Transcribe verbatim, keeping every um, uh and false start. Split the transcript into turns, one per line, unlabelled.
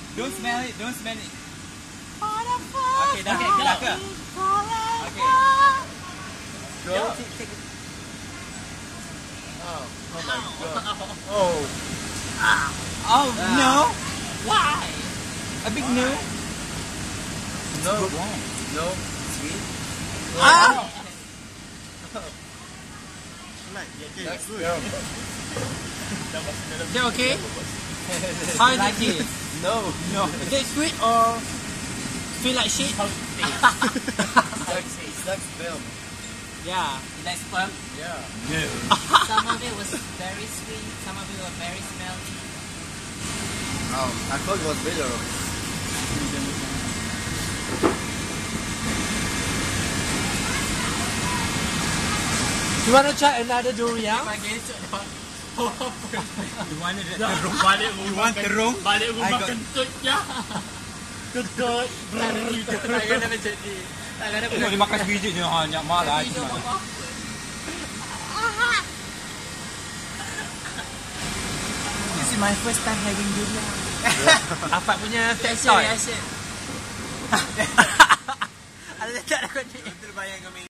Don't smell it, don't smell it.
Okay, dah.
Okay, dah ke? Okay.
Go.
Yo, take, take it.
Oh, oh my god. Oh.
Oh, no.
Why?
A big no.
No.
Why?
No. Sweet.
Ah!
That's good.
Is that okay? How is it
Like it?
taste?
No.
No.
Is it sweet or feel like shit?
It's like film.
Yeah.
Like sperm?
Yeah.
No.
Some of it was very sweet, some of it was very smelly.
Oh, I thought it was bitter.
You want to try another durian?
You wanted it
Ya.
terung?
Balik
You want terung?
Balik
I
rumah
got-
kentut ya. Kentut.
Tangan dah macam ni. Tangan dah
Tengok dia makan sebiji je. Ha, nyak marah.
This is my first time having durian. Apa punya texture?
Yes, yes.
Ada tak nak ni?
Terbayang kami.